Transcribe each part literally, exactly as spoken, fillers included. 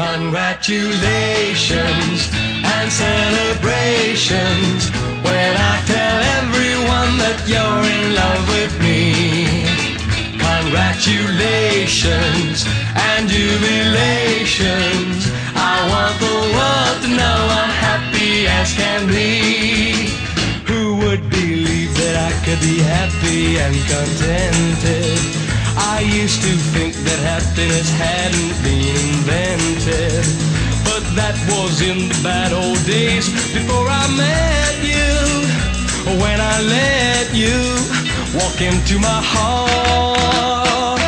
Congratulations and celebrations when I tell everyone that you're in love with me. Congratulations and jubilations. I want the world to know I'm happy as can be. Who would believe that I could be happy and contented? I used to think that happiness hadn't been invented, but that was in the bad old days before I met you. When I let you walk into my heart.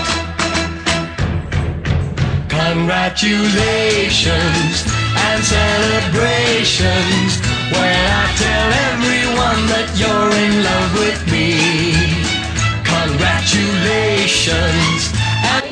Congratulations and celebrations when I tell everyone that you're in love with me. Congratulations and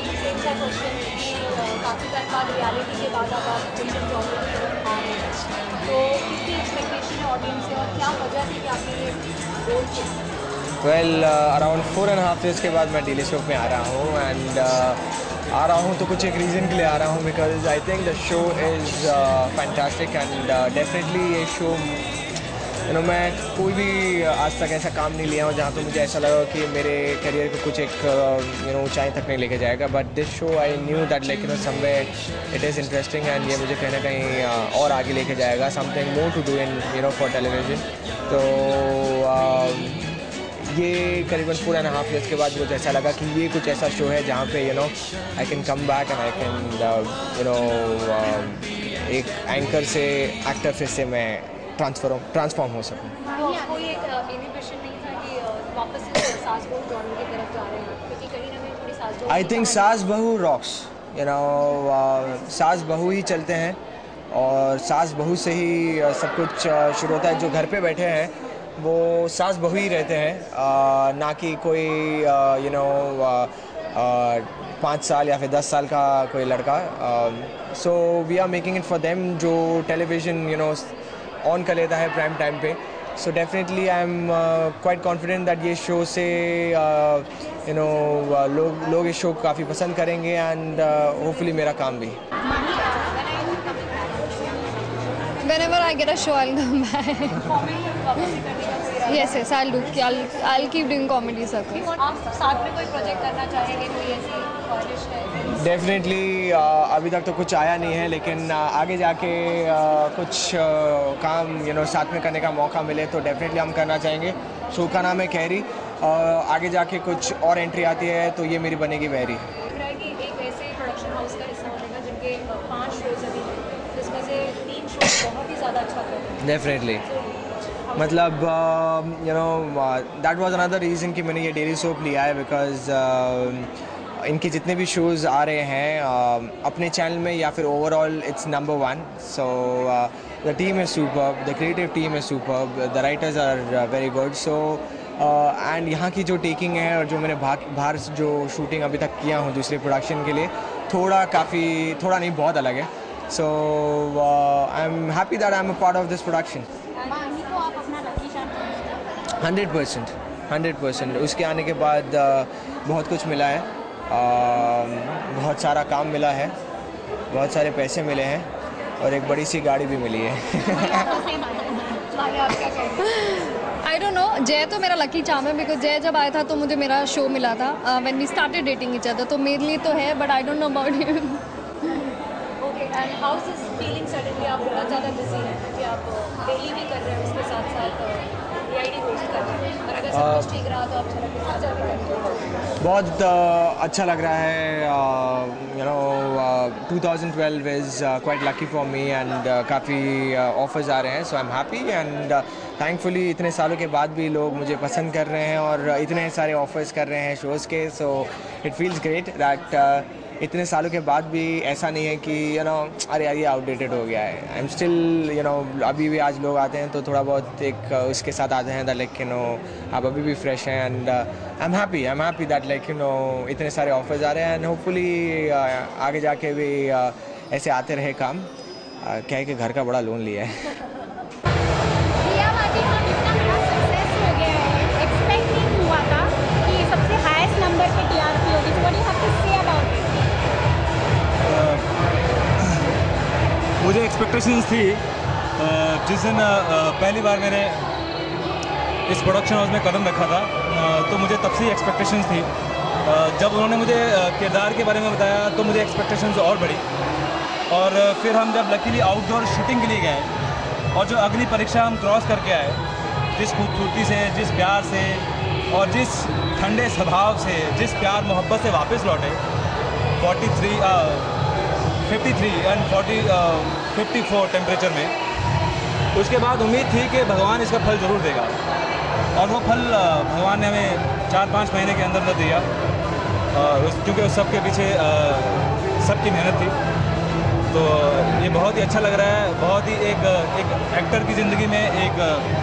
well around four and half years के बाद मैं daily show में आ रहा हूँ and uh, आ रहा हूँ तो कुछ एक रीज़न के लिए आ रहा हूँ because I think the show is fantastic and definitely ये शो यू नो मैं कोई भी आज तक ऐसा काम नहीं लिया हूँ जहाँ पे मुझे ऐसा लगा कि मेरे करियर को कुछ एक यू नो ऊंचाई तक नहीं लेके जाएगा, but this show I knew that like you know somewhere it is interesting and ये मुझे कहीं ना कहीं uh, और आगे लेके जाएगा, something more to do in you know for television. तो uh, ये करीबन फोर एंड हाफ ईयर्स के बाद मुझे ऐसा लगा कि ये कुछ ऐसा शो है जहाँ पे you know I can come back and I can you know एक एंकर से एक्टर फिर से मैं ट्रांसफॉर्म ट्रांसफॉर्म हो सकूँ. आई थिंक सास बहू रॉक्स, यू नो सास बहू ही चलते हैं और सास बहू से ही सब कुछ शुरू होता है. जो घर पे बैठे हैं वो सास बहू ही रहते हैं, uh, ना कि कोई यू नो पाँच साल या फिर दस साल का कोई लड़का. So we are making it for them जो टेलीविज़न यू नो ऑन कर लेता है प्राइम टाइम पे. So definitely I am quite confident that ये शो से यू नो लोग लोग इस शो को काफ़ी पसंद करेंगे एंड होपफुली मेरा काम भी. Whenever I get a show, I'll come back. Yes, yes, I'll do. I'll, I'll keep doing comedy circles. आप साथ में कोई प्रोजेक्ट करना चाहेंगे, कोई ऐसी ख्वाहिश है? डेफिनेटली uh, अभी तक तो कुछ आया नहीं है, लेकिन uh, आगे जाके uh, कुछ uh, काम यू नो साथ में करने का मौका मिले तो डेफिनेटली हम करना चाहेंगे. शो का नाम है कैरी. uh, आगे जाके कुछ और एंट्री आती है तो ये मेरी बनेगी वैरी. एक ऐसे प्रोडक्शन हाउस का हिस्सा होगा जिनके पाँच शोज अभी हैं, जिसमें से तीन शोज बहुत ही ज़्यादा अच्छा कर रहे हैं. डेफिनेटली मतलब you know that was another reason कि मैंने ये डेली सोप लिया है बिकॉज uh, इनके जितने भी शोज़ आ रहे हैं uh, अपने चैनल में या फिर overall it's number one. So the team is superb, the creative team is superb, the writers are very good. So and यहाँ की जो टेकिंग है और जो मैंने बाहर जो शूटिंग अभी तक किया हूँ दूसरे प्रोडक्शन के लिए थोड़ा काफ़ी थोड़ा नहीं बहुत अलग है. So I am happy that I am a part of this production. Hundred percent hundred percent उसके आने के बाद uh, बहुत कुछ मिला है, uh, बहुत सारा काम मिला है, बहुत सारे पैसे मिले हैं और एक बड़ी सी गाड़ी भी मिली है. आई डोंट नो, जय तो मेरा लकी चार्म है बिकॉज जय जब आया था तो मुझे मेरा शो मिला था when we started dating each other, तो मेरे लिए तो है but I don't know about you. Okay, and how is this feeling suddenly? आप बहुत ज़्यादा बिजी हैं कि आप डेली भी कर रहे हैं, उसके साथ साथ रियलिटी होस्ट कर रहे हैं, और अगर सब कुछ ठीक रहा तो आप चला भी करेंगे. बहुत uh, अच्छा लग रहा है. You know twenty twelve is quite lucky for me and काफ़ी ऑफर्स आ रहे हैं. So I am happy and thankfully इतने सालों के बाद भी लोग मुझे पसंद कर रहे हैं और इतने सारे ऑफर्स कर रहे हैं शोज़ के. So it feels great that इतने सालों के बाद भी ऐसा नहीं है कि यू नो अरे यार ये आउटडेटेड हो गया है. I am still you know अभी भी आज लोग आते हैं तो थोड़ा बहुत एक उसके साथ आते हैं दैट लाइक यू नो आप अभी भी फ्रेश हैं and I am happy I am happy that like you know इतने सारे ऑफर्स आ रहे हैं एंड होपफुली आगे जाके भी uh, ऐसे आते रहे काम. uh, क्या है कि घर का बड़ा लोन लिया है. एक्सपेक्टेशंस थी अ, जिस दिन अ, पहली बार मैंने इस प्रोडक्शन हाउस में कदम रखा था अ, तो मुझे तब से ही एक्सपेक्टेशंस थी। अ, जब उन्होंने मुझे अ, किरदार के बारे में बताया तो मुझे एक्सपेक्टेशंस और बढ़ी। और अ, फिर हम जब लकीली आउटडोर शूटिंग के लिए गए और जो अग्नि परीक्षा हम क्रॉस करके आए, जिस खूबसूरती से, जिस प्यार से और जिस ठंडे स्वभाव से, जिस प्यार मोहब्बत से वापस लौटे forty three fifty three and forty fifty four temperature में, उसके बाद उम्मीद थी कि भगवान इसका फल ज़रूर देगा। और वो फल अ, भगवान ने हमें चार पाँच महीने के अंदर अंदर दिया, अ, उस क्योंकि उस सब के पीछे अ, सबकी मेहनत थी। तो ये बहुत ही अच्छा लग रहा है। बहुत ही एक एक एक्टर की ज़िंदगी में एक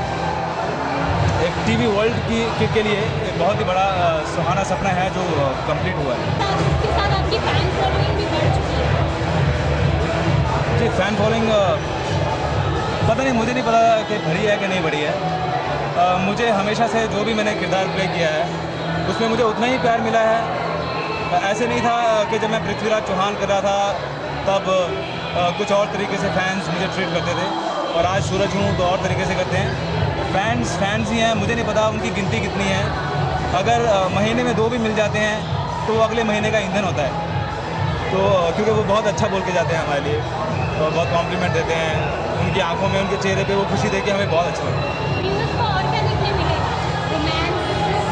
एक टीवी वर्ल्ड की के, के लिए एक बहुत ही बड़ा अ, सुहाना सपना है जो कंप्लीट हुआ है। इसके साथ आपकी फैन फॉलोइंग भी बढ़ चुकी है। जी, फ़ैन फॉलोइंग पता नहीं, मुझे नहीं पता कि बढ़ी है कि नहीं बढ़ी है। अ, मुझे हमेशा से जो भी मैंने किरदार प्ले किया है उसमें मुझे उतना ही प्यार मिला है। ऐसे नहीं था कि जब मैं पृथ्वीराज चौहान कर रहा था तब अ, कुछ और तरीके से फैंस मुझे ट्रीट करते थे, और आज सूरज हूँ तो और तरीके से करते हैं। फैंस फैंस ही हैं, मुझे नहीं पता उनकी गिनती कितनी है। अगर अ, महीने में दो भी मिल जाते हैं तो वो अगले महीने का ईंधन होता है। तो क्योंकि वो बहुत अच्छा बोल के जाते हैं हमारे लिए, तो बहुत कॉम्प्लीमेंट देते हैं। उनकी आंखों में, उनके चेहरे पे वो खुशी देख के हमें बहुत अच्छा लगता है। व्यूअर्स को और क्या देखने मिलेगा? रोमांस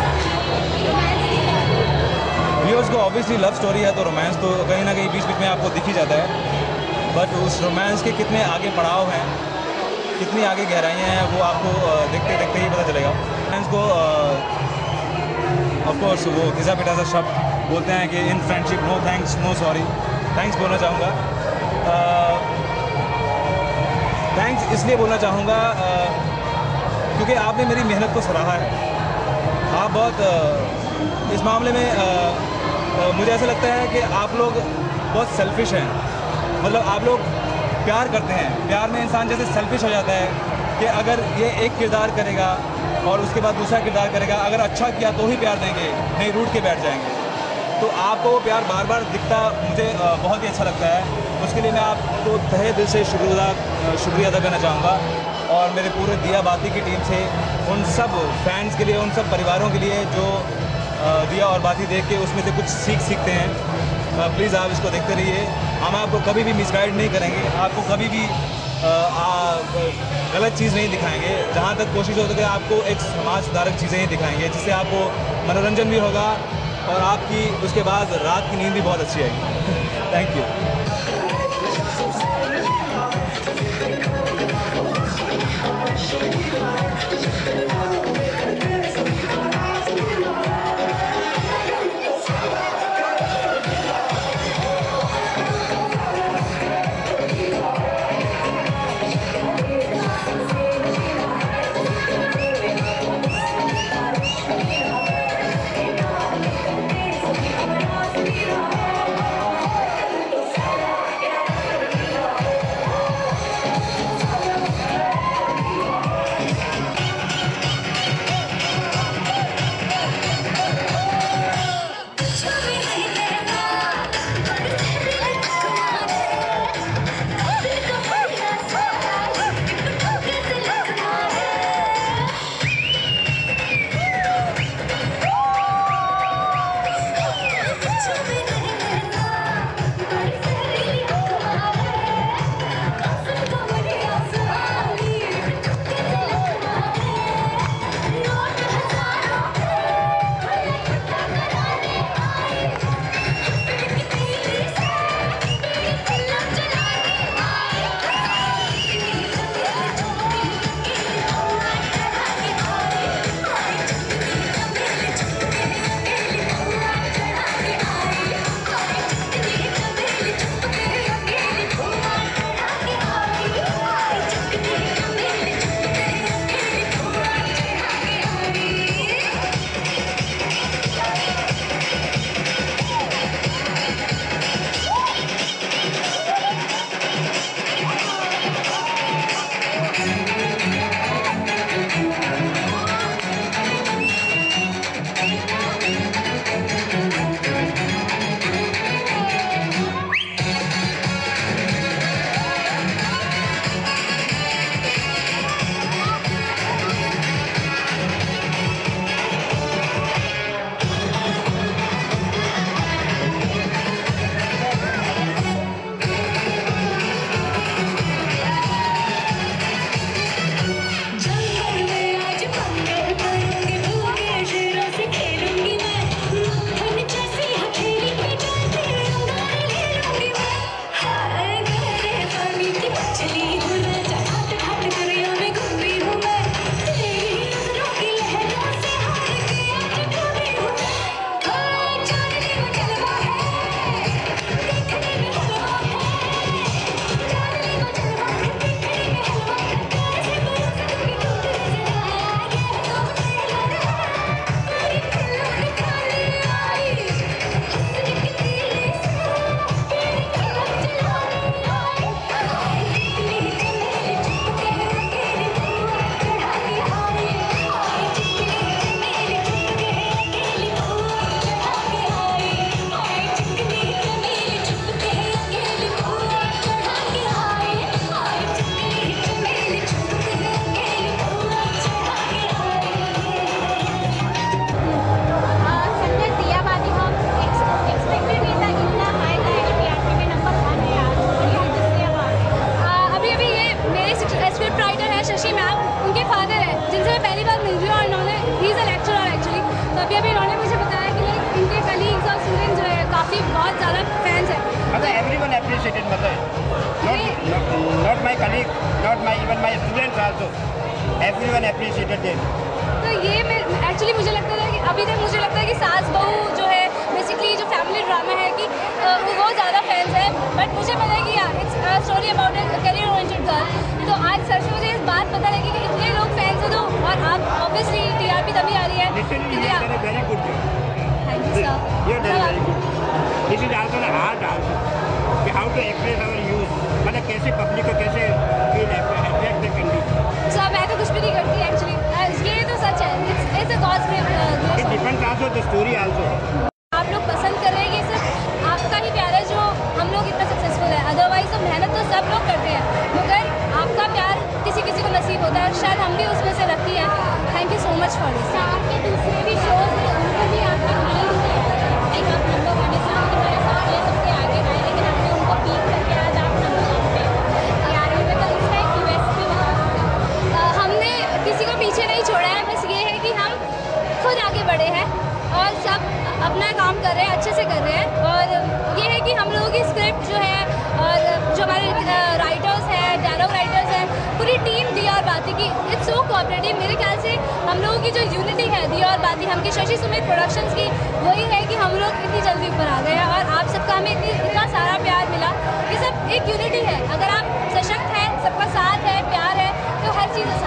रोमांस व्यूअर्स को ऑब्वियसली लव स्टोरी है, तो रोमांस तो कहीं ना कहीं बीच बीच में आपको दिख ही जाता है। बट उस रोमांस के कितने आगे पड़ाव हैं, कितनी आगे गहराइयाँ हैं, वो आपको अ, देखते देखते ही पता चलेगा। रोमांस को ऑफ कोर्स वो घिसा पिटा सा शब्द बोलते हैं कि in friendship no thanks no sorry. Thanks बोलना चाहूँगा। थैंक्स इसलिए बोलना चाहूँगा अ, क्योंकि आपने मेरी मेहनत को सराहा है। आप बहुत अ, इस मामले में अ, अ, मुझे ऐसा लगता है कि आप लोग बहुत सेल्फिश हैं। मतलब आप लोग प्यार करते हैं, प्यार में इंसान जैसे सेल्फिश हो जाता है कि अगर ये एक किरदार करेगा और उसके बाद दूसरा किरदार करेगा, अगर अच्छा किया तो ही प्यार देंगे, नहीं रूठ के बैठ जाएंगे। तो आपको वो प्यार बार बार दिखता मुझे अ, बहुत ही अच्छा लगता है। उसके लिए मैं आपको तहे दिल से शुक्रिया शुक्रिया अदा करना चाहूँगा, और मेरे पूरे दिया बाती की टीम से उन सब फैंस के लिए, उन सब परिवारों के लिए जो अ, दिया और बाती देख के उसमें से कुछ सीख सीखते हैं। प्लीज़ आप इसको देखते रहिए। हम आपको कभी भी मिसगाइड नहीं करेंगे, आपको कभी भी आ, आ, गलत चीज़ नहीं दिखाएंगे। जहाँ तक कोशिश हो सके आपको एक समाज सुधारक चीज़ें ही दिखाएंगे, जिससे आपको मनोरंजन भी होगा और आपकी उसके बाद रात की नींद भी बहुत अच्छी आएगी। Thank you. also. Everyone appreciated them. तो ये एक्चुअली मुझे लगता था कि अभी तक मुझे लगता है कि सास बहू जो है बेसिकली जो फैमिली ड्रामा है कि वो बहुत ज़्यादा फैंस है, बट मुझे पता है कि यार it's story about a career oriented girl. तो आज सर से मुझे इस बात पता लगी कि इतने लोग फैंस हैं, तो और आप ऑब्वियसली टीआरपी तभी आ रही है Literally, you have done a very good job. Thank you sir. You have done very good. This is also an art also. कि how to express our youth. मतलब कैसे पब्लिक को कैसे attract the country. सर मैं तो कुछ भी नहीं करती एक्चुअली, ये तो सच है। It's it's a God's grace. It depends also the story also. आप लोग पसंद कर रहे हैं कि सिर्फ आपका ही प्यार है जो हम लोग इतना सक्सेसफुल है, अदरवाइज तो मेहनत तो सब लोग करते हैं, मगर आपका प्यार किसी किसी को नसीब होता है, शायद हम भी उसमें से रखी है। Thank you so much for this. आपके दूसरे भी शोज हैं उनको भी आपने एक आप नंबर वन सबसे आगे रहे, लेकिन आपने उनको बीट करके आज आप नंबर वन पे यार में तो इसका एक यूएसपी बता। हमने किसी को पीछे नहीं छोड़ा है, बस ये है कि हम खुद आगे बढ़े हैं और सब अपना काम कर रहे हैं, अच्छे से कर रहे हैं। और ये है कि हम लोगों की स्क्रिप्ट जो है और जो हमारे राइटर्स हैं, डायलॉग राइटर्स हैं, पूरी टीम दी और बाती की इट्स सो कोऑपरेटिव। मेरे ख्याल से हम लोगों की जो यूनिटी है दी और बाती हम की शशि सुमित प्रोडक्शंस की, वही है कि हम लोग इतनी जल्दी ऊपर आ गए हैं और आप सबका हमें इतनी इतना सारा प्यार मिला। ये सब एक यूनिटी है, अगर आप सशक्त हैं, सबका साथ है, प्यार है, तो हर चीज़